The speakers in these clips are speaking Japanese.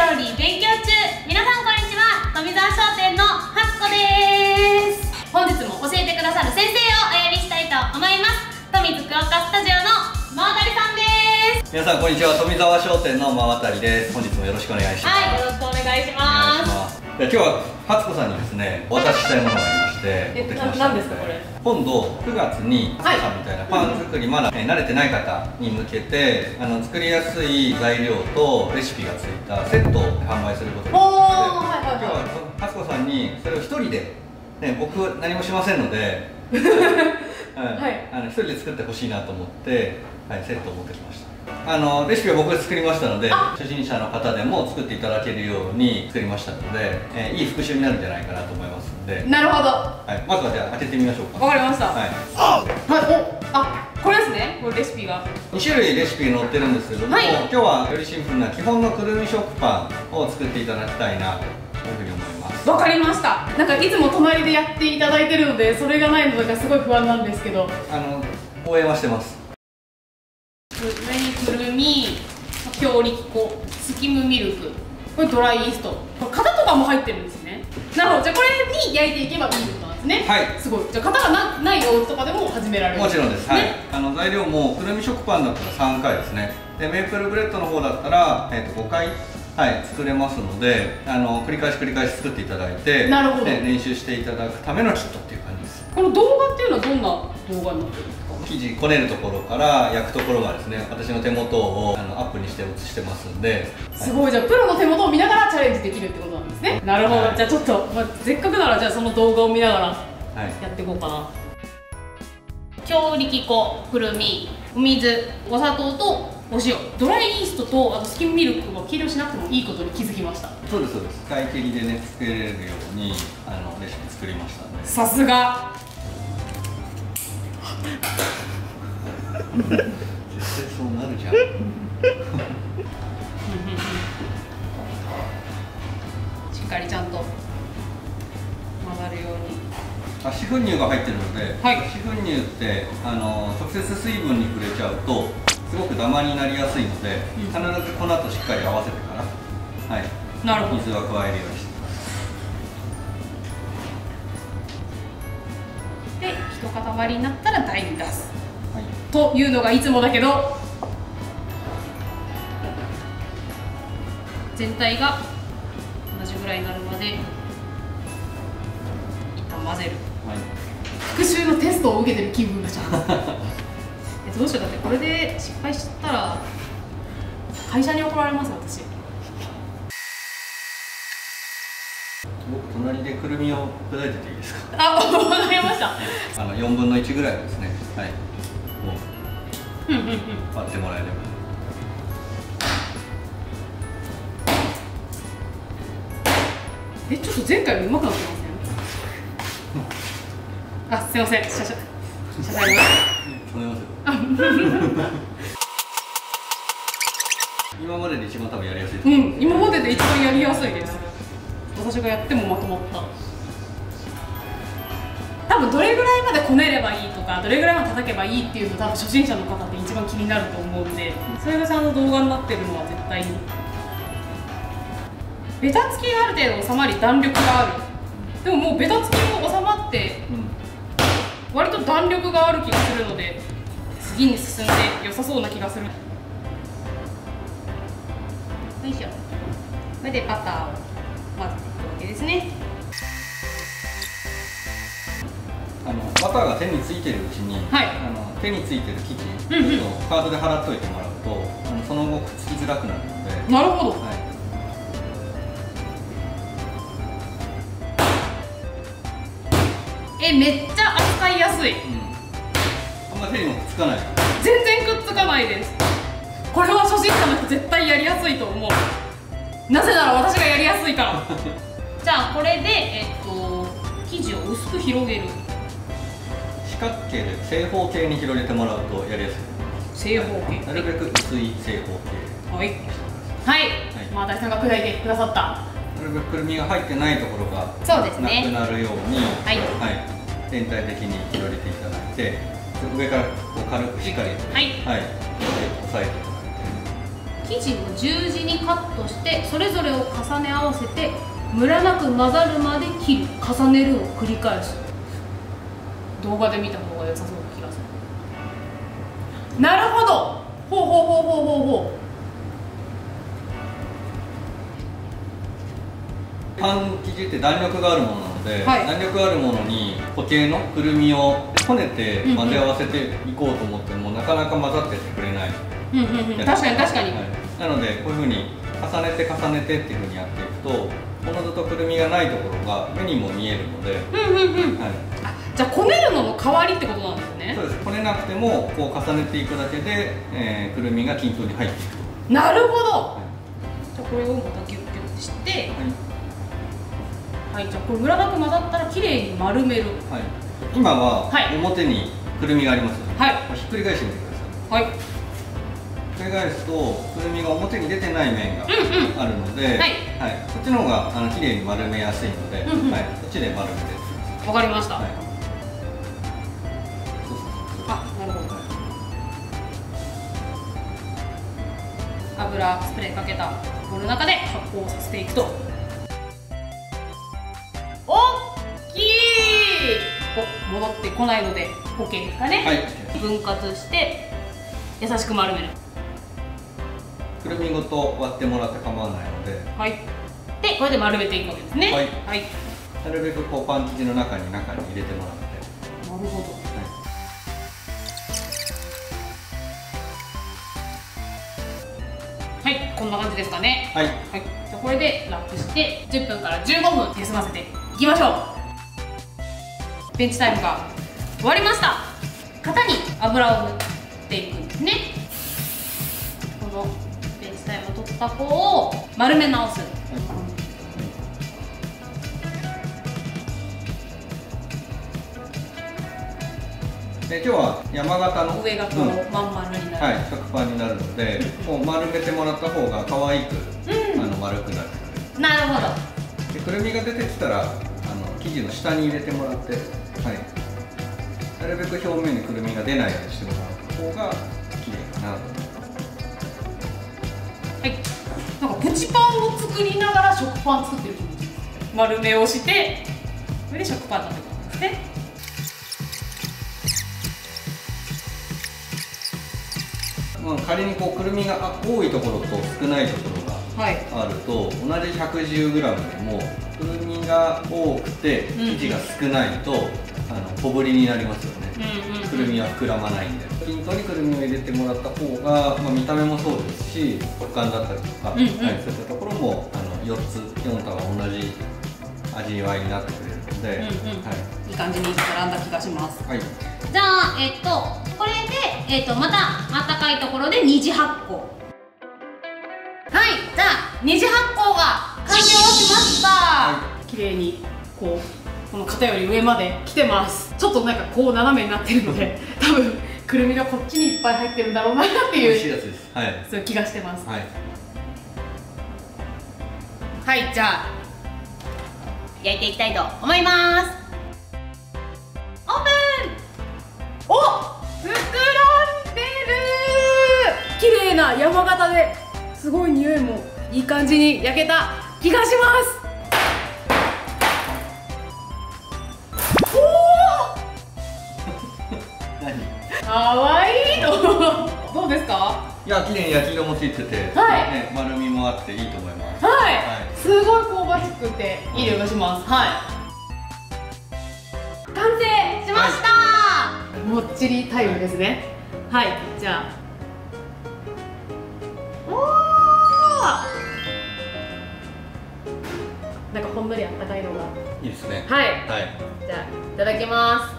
料理勉強中。皆さんこんにちは。富澤商店のはつこです。本日も教えてくださる先生をお呼びしたいと思います。富津くおかスタジオの馬渡さんです。 皆さんこんにちは。富澤商店の馬渡です。本日もよろしくお願いします。 はい、よろしくお願いします。 今日ははつこさんにですね、お渡ししたいものがありまして持ってきました。 何ですかこれ？ 今度9月にはつこさんみたいなパン作りまだ慣れてない方に向けて作りやすい材料とレシピがついたセットを販売することになって、今日ははつこさんにそれを一人で、僕何もしませんので一人で作ってほしいなと思って、セットを持ってきました。レシピは僕が作りましたので、初心者の方でも作っていただけるように作りましたので、いい復習になるんじゃないかなと思いますので。 なるほど。 まずはじゃあ開けてみましょうか。 わかりました。これですね。これレシピが 2種類レシピが載ってるんですけども、今日はよりシンプルな基本のくるみ食パンを作っていただきたいなというふうに思います。 わかりました。なんかいつも隣でやっていただいてるので、それがないのがすごい不安なんですけど、 応援はしてます。 上にくるみ、強力粉、スキムミルク、これドライイースト、型とかも入ってるんですね。なるほど。じゃあこれに焼いていけばいいってことなんですね。はい、すごい。じゃあ型がないお家とかでも始められる。 もちろんです。はい。材料もくるみ食パンだったら3回ですね。でメープルブレッドの方だったら5回作れますので、繰り返し作っていただいて、なるほど、練習していただくためのキットっていう感じです。 この動画っていうのはどんな動画になってるんですか？ 生地こねるところから焼くところまでですね、私の手元をアップにして写してますんで、 すごい。じゃあプロの手元を見ながらチャレンジできるってことなんですね。なるほど。じゃあちょっと、せっかくならじゃあその動画を見ながらやっていこうかな。強力粉、くるみ、お水、お砂糖とお塩、ドライイーストとあとスキムミルクは計量しなくてもいいことに気づきました。 そうですそうです。使い切りでね作れるようにレシピ作りましたんで。 さすが。 絶対そうなるじゃん。 しっかりちゃんと混ざるように。 脱脂粉乳が入ってるので、脱脂粉乳って直接水分に触れちゃうとすごくダマになりやすいので、必ず粉としっかり合わせてから、水は加えるようにしてください。 で一塊になったら台に出す、というのがいつもだけど、全体が同じぐらいになるまで一旦混ぜる。復習のテストを受けてる気分がしますどうしよう。だってこれで失敗しちゃったら会社に怒られます。私僕隣でくるみを砕いてていいですか？ わかりました。 4分の1ぐらいですね。もう割ってもらえれば。 ちょっと前回よりうまくなってません？すいません。謝罪今までで一番多分やりやすいと思う。 今までで一番やりやすいです。私がやってもまとまった。多分どれぐらいまでこねればいいとか、どれぐらいまで叩けばいいっていうの多分初心者の方って一番気になると思うんで、それがちゃんと動画になってるのは絶対に。ベタつきがある程度収まり弾力がある。でももうベタつきも収まって、割と弾力がある気がするので、次に進んで良さそうな気がする。よいしょ。これでバターを混ぜていくわけですね。 バターが手についてるうちに、手についてる生地をカードで払っといてもらうと、その後くっつきづらくなるので。 なるほど。めっちゃ扱いやすい。 あんま手にもくっつかない。 全然くっつかないです。これは初心者の人絶対やりやすいと思う。なぜなら私がやりやすいからじゃあこれで生地を薄く広げる。 四角形で正方形に広げてもらうとやりやすい。 正方形、 なるべく薄い正方形。 大谷さんが砕いてくださった。 なるべくくるみが入ってないところがなくなるように、全体的に広げていただいて、上からこう軽くしっかり、押さえていただいて、 生地を十字にカットしてそれぞれを重ね合わせてムラなく混ざるまで切る、重ねるを繰り返す。動画で見た方が良さそうな気がする。なるほど。ほうほうほうほうほうほう。パン生地って弾力があるものなので、 はい、 弾力があるものに固形のくるみをこねて混ぜ合わせていこうと思っても、なかなか混ざってってくれない。 確かに確かに、 はい、なのでこういうふうに重ねて重ねてっていうふうにやっていくと、おのずとくるみがないところが目にも見えるので、 じゃあこねるのの代わりってことなんですね。 そうです。こねなくてもこう重ねていくだけで、くるみが均等に入っていくと。 なるほど、はい、じゃあこれをまたギュッギュッして、はい、じゃあこれムラなく混ざったらきれいに丸める。 はい、今は表にくるみがありますので、はい、ひっくり返してみてください。はい、ひっくり返すとくるみが表に出てない面があるので、そっちの方がきれいに丸めやすいので、そっちで丸めていきます。 わかりました。あ、なるほど。油スプレーかけたボウルの中で発酵させていくと。おっきい。戻ってこないので OK ですかね。はい、分割して優しく丸める。 くるみごと割ってもらって構わないので、 はい、でこれで丸めていくわけですね。はい、はい、 なるべくこうパン生地の中に入れてもらって。 なるほど。はい、こんな感じですかね。はい、はい、じゃあこれでラップして10分から15分休ませていきましょう。ベンチタイムが終わりました。型に油を塗っていくんですね。このベンチタイムを取った方を丸め直す。 今日は山形の上がこうまん丸になる、 食パンになるので、こう丸めてもらった方が可愛く丸くなる。 なるほど。 でくるみが出てきたら生地の下に入れてもらって、なるべく表面にくるみが出ないようにしてもらう方が綺麗かなと。 はい、なんかプチパンを作りながら食パン作ってる気持ちです。丸めをしてそれで食パンになってくるんですね。 仮にこうくるみが多いところと少ないところがあると、同じ 110g でもくるみが多くて生地が少ないと小ぶりになりますよね。くるみは膨らまないんで、均等にくるみを入れてもらった方が、見た目もそうですし食感だったりとか、そういったところも4束同じ味わいになってくれるので、 いい感じに絡んだ気がします。はい、じゃあこれで、またあったかいところで二次発酵。はい、じゃあ二次発酵が完了しました。綺麗にこの型より上まで来てます。ちょっとなんかこう斜めになってるので多分くるみがこっちにいっぱい入ってるんだろうなっていう、 美味しいやつです。はい、 そういう気がしてます。はい、はい、じゃあ焼いていきたいと思います。オープン。お、膨らんでる。綺麗な山形ですごい匂いもいい感じに焼けた気がします。おおかわいいのどうですか？ いや、綺麗に焼き色もついてて、丸みもあっていいと思います。 はい、すごい香ばしくていい匂いがします。はい、完成しました。もっちりタイムですね。はい、じゃあなんかほんのりあったかいのがいいですね。 はい、じゃあいただきます。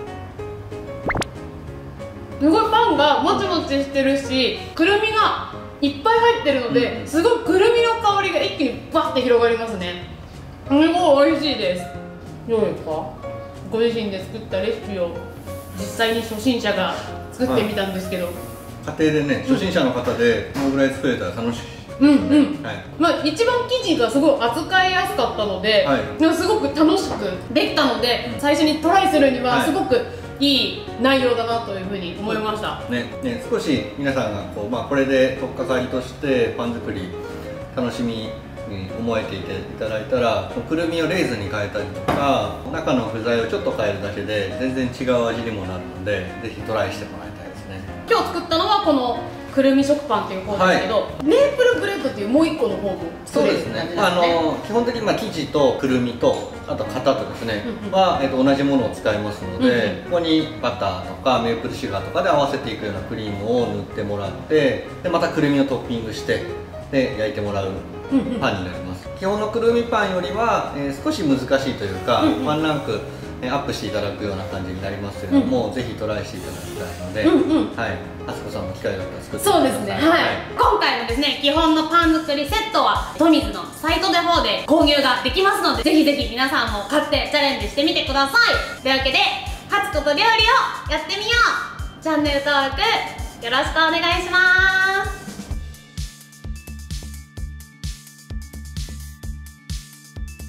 すごいパンがもちもちしてるし、くるみがいっぱい入ってるので、すごいくるみの香りが一気にバッて広がりますね。すごい美味しいです。どうですか？ご自身で作ったレシピを実際に初心者が作ってみたんですけど、 家庭でね、初心者の方でこのぐらい作れたら楽しい。 一番生地がすごい扱いやすかったので、すごく楽しくできたので、最初にトライするにはすごくいい内容だなというふうに思いました。 ね、少し皆さんがこう、これで取っかかりとしてパン作り楽しみに思えていただいたら、くるみをレーズンに変えたりとか中の具材をちょっと変えるだけで全然違う味にもなるので、ぜひトライしてもらいたいですね。 今日作ったのはこのくるみ食パンっていう方ですけど、メープルブレッドっていうもう一個の方もそうですね。基本的に生地とくるみとあと型とですねは同じものを使いますので、ここにバターとかメープルシュガーとかで合わせていくようなクリームを塗ってもらって、でまたくるみをトッピングしてで焼いてもらうパンになります。基本のくるみパンよりは、少し難しいというか、ワンランクアップしていただくような感じになりますけれども、ぜひトライしていただきたいので、あすこさんも機会があったら作ってください。 そうですね、今回のですね基本のパン作りセットはトミズのサイトで方で購入ができますので、ぜひぜひ皆さんも買ってチャレンジしてみてください。というわけでハツコと料理をやってみよう、チャンネル登録よろしくお願いします。